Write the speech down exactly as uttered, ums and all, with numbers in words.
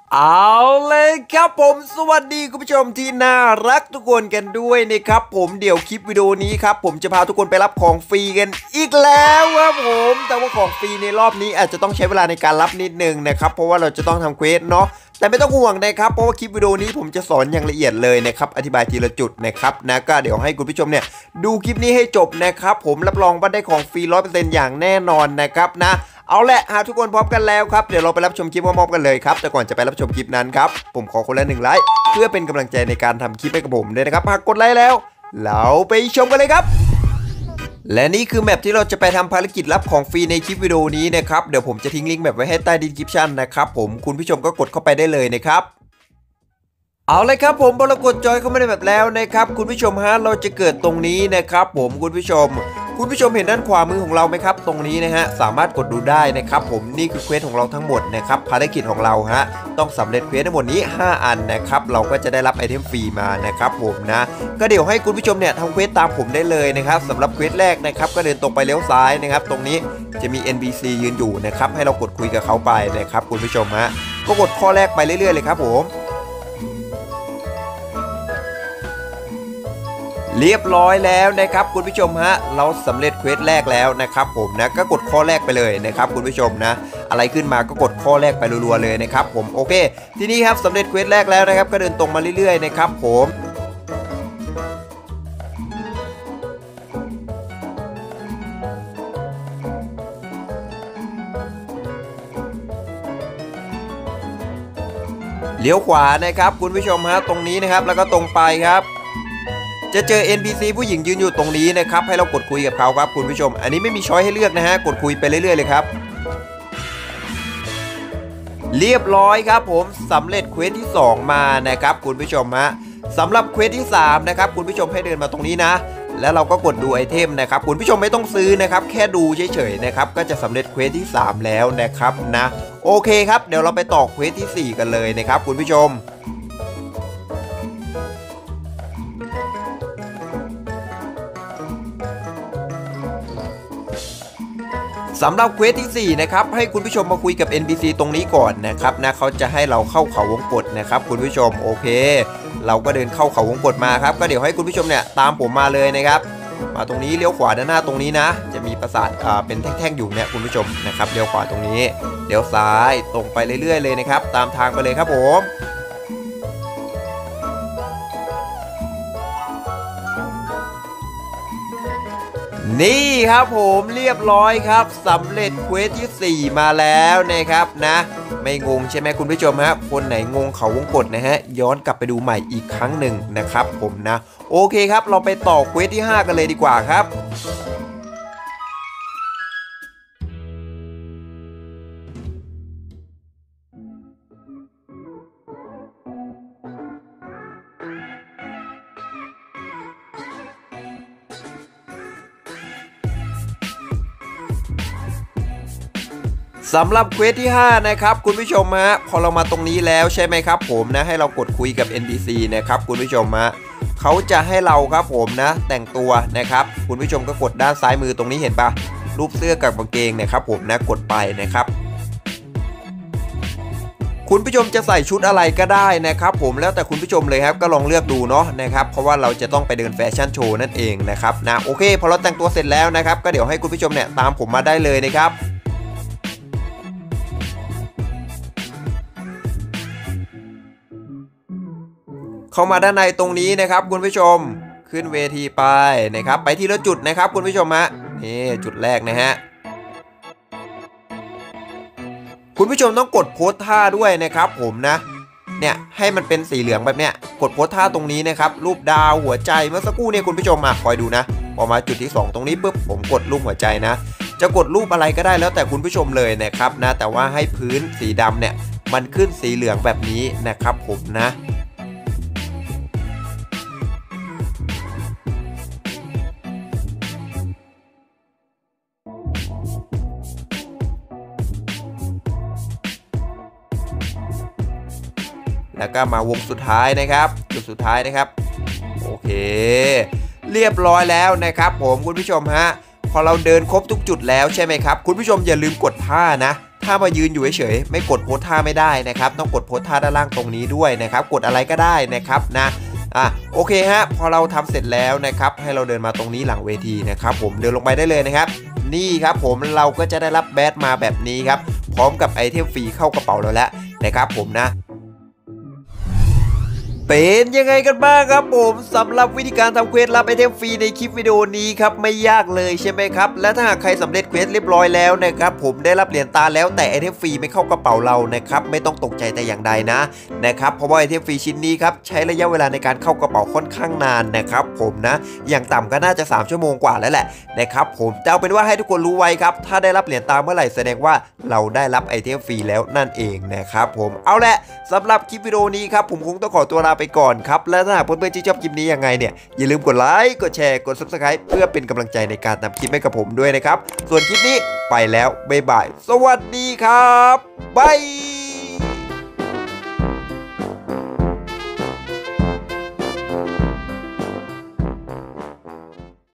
เอาเลยครับผมสวัสดีคุณผู้ชมที่น่ารักทุกคนกันด้วยนะครับผมเดี๋ยวคลิปวิดีโอนี้ครับผมจะพาทุกคนไปรับของฟรีกันอีกแล้วครับผมแต่ว่าของฟรีในรอบนี้อาจจะต้องใช้เวลาในการรับนิดนึงนะครับเพราะว่าเราจะต้องทำเควสเนาะแต่ไม่ต้องห่วงนะครับเพราะว่าคลิปวิดีโอนี้ผมจะสอนอย่างละเอียดเลยนะครับอธิบายทีละจุดนะครับนะก็เดี๋ยวให้คุณผู้ชมเนี่ยดูคลิปนี้ให้จบนะครับผมรับรองว่าได้ของฟรี ร้อยเปอร์เซ็นต์ อย่างแน่นอนนะครับนะเอาแหละหากทุกคนพร้อมกันแล้วครับเดี๋ยวเราไปรับชมคลิปพร้อมๆกันเลยครับแต่ก่อนจะไปรับชมคลิปนั้นครับผมขอคนละหนึ่งไลค์เพื่อเป็นกำลังใจในการทำคลิปให้กับผมด้วยนะครับหากกดไลค์แล้วเราไปชมกันเลยครับและนี่คือแมปที่เราจะไปทำภารกิจรับของฟรีในคลิปวิดีโอนี้นะครับเดี๋ยวผมจะทิ้งลิงก์แมปไว้ให้ใต้ดีสคริปชั่นนะครับผมคุณผู้ชมก็กดเข้าไปได้เลยนะครับเอาเลยครับผมพอเรากดจอยเข้ามาในแบบแล้วนะครับคุณผู้ชมฮะเราจะเกิดตรงนี้นะครับผมคุณผู้ชมคุณผู้ชมเห็นด้านขวามือของเราไหมครับตรงนี้นะฮะสามารถกดดูได้นะครับผมนี่คือเควสของเราทั้งหมดนะครับภารกิจของเราฮะต้องสำเร็จเควสทั้งหมดนี้ห้าอันนะครับเราก็จะได้รับไอเทมฟรีมานะครับผมนะก็เดี๋ยวให้คุณผู้ชมเนี่ยทำเควสตามผมได้เลยนะครับสำหรับเควสแรกนะครับก็เดินตรงไปเลี้ยวซ้ายนะครับตรงนี้จะมี เอ็น พี ซี ยืนอยู่นะครับให้เรากดคุยกับเขาไปนะครับคุณผู้ชมฮะก็กดข้อแรกไปเรื่อยๆเลยครับผมเรียบร้อยแล้วนะครับคุณผู้ชมฮะเราสำเร็จเควสแรกแล้วนะครับผมนะก็กดข้อแรกไปเลยนะครับคุณผู้ชมนะอะไรขึ้นมาก็กดข้อแรกไปรัวๆเลยนะครับผมโอเคทีนี้ครับสำเร็จเควสแรกแล้วนะครับก็เดินตรงมาเรื่อยๆนะครับผมเลี้ยวขวานะครับคุณผู้ชมฮะตรงนี้นะครับแล้วก็ตรงไปครับจะเจอ เอ็น พี ซี ผู้หญิงยืนอยู่ตรงนี้นะครับให้เรากดคุยกับเขาครับคุณผู้ชมอันนี้ไม่มีช้อยให้เลือกนะฮะกดคุยไปเรื่อยๆเลยครับเรียบร้อยครับผมสำเร็จเควสที่สองมานะครับคุณผู้ชมฮะสำหรับเควสที่สามนะครับคุณผู้ชมให้เดินมาตรงนี้นะแล้วเราก็กดดูไอเทมนะครับคุณผู้ชมไม่ต้องซื้อนะครับแค่ดูเฉยๆนะครับก็จะสำเร็จเควสที่สามแล้วนะครับนะโอเคครับเดี๋ยวเราไปต่อเควสที่สี่กันเลยนะครับคุณผู้ชมสำหรับเควสที่สี่นะครับให้คุณผู้ชมมาคุยกับ เอ็น พี ซี ตรงนี้ก่อนนะครับนะเขาจะให้เราเข้าเขาวงกตนะครับคุณผู้ชมโอเคเราก็เดินเข้าเขาวงกตมาครับก็เดี๋ยวให้คุณผู้ชมเนี่ยตามผมมาเลยนะครับมาตรงนี้เลี้ยวขวาด้านหน้าตรงนี้นะจะมีปราสาทอ่าเป็นแท่งๆอยู่เนี่ยคุณผู้ชมนะครับเลี้ยวขวาตรงนี้เลี้ยวซ้ายตรงไปเรื่อยๆเลยนะครับตามทางไปเลยครับผมนี่ครับผมเรียบร้อยครับสำเร็จเควสที่สี่มาแล้วนะครับนะไม่งงใช่ไหมคุณผู้ชมฮะคนไหนงงเขาวงกตนะฮะย้อนกลับไปดูใหม่อีกครั้งหนึ่งนะครับผมนะโอเคครับเราไปต่อเควสที่ห้ากันเลยดีกว่าครับสำหรับเควสที่ห้านะครับคุณผู้ชมฮะพอเรามาตรงนี้แล้วใช่ไหมครับผมนะให้เรากดคุยกับ เอ็น พี ซี นะครับคุณผู้ชมฮะเขาจะให้เราครับผมนะแต่งตัวนะครับคุณผู้ชมก็กดด้านซ้ายมือตรงนี้เห็นปะรูปเสื้อกับกางเกงนะครับผมนะกดไปนะครับคุณผู้ชมจะใส่ชุดอะไรก็ได้นะครับผมแล้วแต่คุณผู้ชมเลยครับก็ลองเลือกดูเนาะนะครับเพราะว่าเราจะต้องไปเดินแฟชั่นโชว์นั่นเองนะครับนะโอเคพอเราแต่งตัวเสร็จแล้วนะครับก็เดี๋ยวให้คุณผู้ชมเนี่ยตามผมมาได้เลยนะครับเข้ามาด้านในตรงนี้นะครับคุณผู้ชมขึ้นเวทีไปนะครับไปทีละจุดนะครับคุณผู้ชมฮะนี่จุดแรกนะฮะคุณผู้ชมต้องกดโพสท่าด้วยนะครับผมนะเนี่ยให้มันเป็นสีเหลืองแบบเนี้ยกดโพสท่าตรงนี้นะครับรูปดาวหัวใจเมื่อสักครู่เนี่ยคุณผู้ชมมาคอยดูนะพอมาจุดที่สองตรงนี้ปุ๊บผมกดรูปหัวใจนะจะกดรูปอะไรก็ได้แล้วแต่คุณผู้ชมเลยนะครับนะแต่ว่าให้พื้นสีดำเนี่ยมันขึ้นสีเหลืองแบบนี้นะครับผมนะแล้วก็มาวงสุดท้ายนะครับจุดสุดท้ายนะครับโอเคเรียบร้อยแล้วนะครับผมคุณผู้ชมฮะพอเราเดินครบทุกจุดแล้วใช่ไหมครับคุณผู้ชมอย่าลืมกดท่านะถ้ามายืนอยู่เฉยๆไม่กดโพสท่าไม่ได้นะครับต้องกดโพสท่าด้านล่างตรงนี้ด้วยนะครับกดอะไรก็ได้นะครับนะอ่ะโอเคฮะพอเราทำเสร็จแล้วนะครับให้เราเดินมาตรงนี้หลังเวทีนะครับผมเดินลงไปได้เลยนะครับนี่ครับผมเราก็จะได้รับแบดมาแบบนี้ครับพร้อมกับไอเทมฟรีเข้ากระเป๋าเราแล้วนะครับผมนะเป็นยังไงกันบ้างครับผมสำหรับวิธีการทำเควสรับไอเทมฟรีในคลิปวิดีโอนี้ครับไม่ยากเลยใช่ไหมครับและถ้าหากใครสำเร็จเควสเรียบร้อยแล้วนะครับผมได้รับเหรียญตาแล้วแต่ไอเทมฟรีไม่เข้ากระเป๋าเรานะครับไม่ต้องตกใจแต่อย่างใดนะนะครับเพราะว่าไอเทมฟรีชิ้นนี้ครับใช้ระยะเวลาในการเข้ากระเป๋าค่อนข้างนานนะครับผมนะอย่างต่ำก็น่าจะสามชั่วโมงกว่าแล้วแหละนะครับผมแต่เอาเป็นว่าให้ทุกคนรู้ไว้ครับถ้าได้รับเหรียญตาเมื่อไหร่แสดงว่าเราได้รับไอเทมฟรีแล้วนั่นเองนะครับผมเอาละสำหรับคลิปวิดีโอนี้ครับผมคงต้องขอตัวลาไปก่อนครับและถ้าหากเพื่อนๆที่ชอบคลิปนี้ยังไงเนี่ยอย่าลืมกดไลค์กดแชร์กด ซับสไครบ์ เพื่อเป็นกำลังใจในการทำคลิปให้กับผมด้วยนะครับส่วนคลิปนี้ไปแล้วบ๊ายบายสวัสดีครับบาย